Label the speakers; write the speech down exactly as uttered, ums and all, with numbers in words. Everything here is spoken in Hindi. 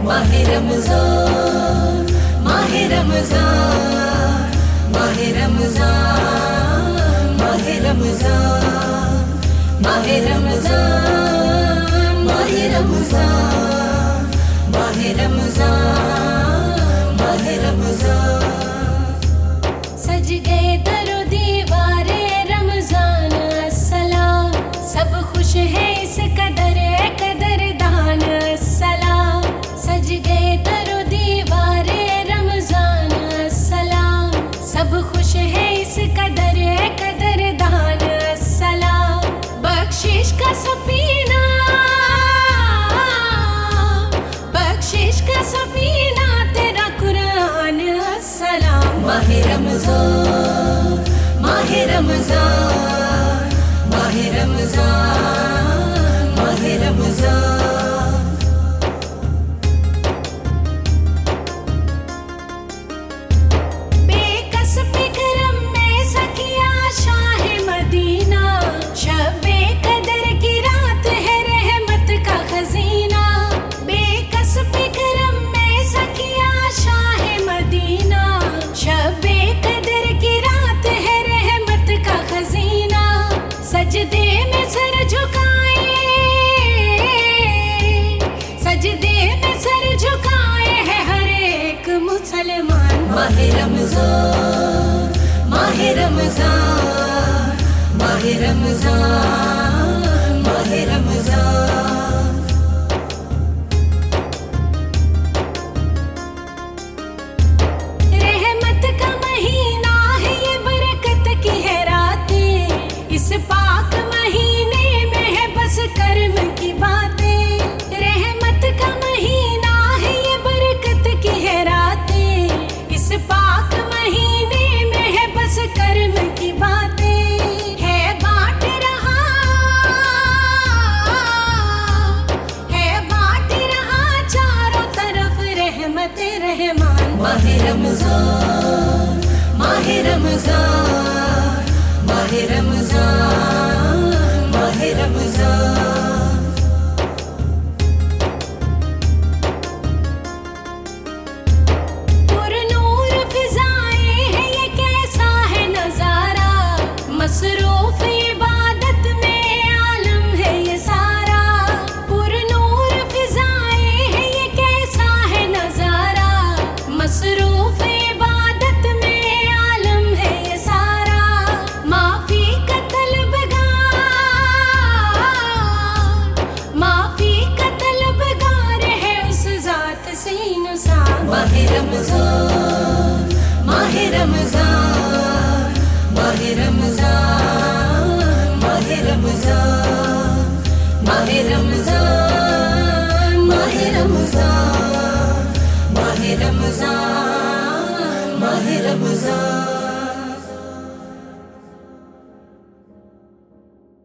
Speaker 1: माहे रमज़ान, माहे रमज़ान, माहे रमज़ान, माहे रमज़ान, माहे रमज़ान, माहे रमज़ान, माहे रमज़ान, माहे रमज़ान।
Speaker 2: सज गए दरो दीवारे रमज़ान अस्सलाम, सब खुश है इस कदर कदरदान अस्सलाम। सज गए दरो दीवारे रमज़ान अस्सलाम, सब खुश है इस कदर कदरदान अस्सलाम। बख्शिश का सफीना, बख्शिश का सफीना तेरा कुरान अस्सलाम।
Speaker 1: माहे रमज़ान, माहे रमज़ान, माहे रमज़ान, माहे रमज़ान।
Speaker 2: बेकस बिकरम में सखिया शाह मदीना, शबे कदर की रात है रहमत का खजीना। बेकस बिकरम में सखिया शाह मदीना, शबे कदर की रात है रहमत का खजीना। सजदे में सर झुकाए, सजदे में सर झुकाए है हर एक मुसलमान।
Speaker 1: माहे रमज़ान, माहे रमज़ान, माहे रमज़ान, माहे रमज़ान।
Speaker 2: रहमत का महीना है ये, बरकत की है रातें, इस पाक महीने में है बस कर्म की बातें। रहमत का महीना है ये, बरकत की है रातें, इस पाक महीने में है बस कर्म की बातें। है बांट रहा, है बांट रहा चारों तरफ रहमत रहमान।
Speaker 1: माहे रमज़ान, माहे रमज़ान, माहे रमज़ान, माहे रमज़ान।
Speaker 2: पुरनूर फिज़ाएं हैं ये कैसा है नज़ारा, मसरूफ इबादत में आलम है ये सारा। पुरनूर फिज़ाएं हैं ये कैसा है नज़ारा, मसरूफ इबादत में आलम है ये सारा। माफी का तलबगार, माफी का तलबगार है उस ज़ात से इंसान।
Speaker 1: माहे रमज़ान, माहे रमज़ान, माहे रमज़ान, माहे रमज़ान, माहे रमज़ान, माहे रमज़ान, माहे रमज़ान, माहे रमज़ान।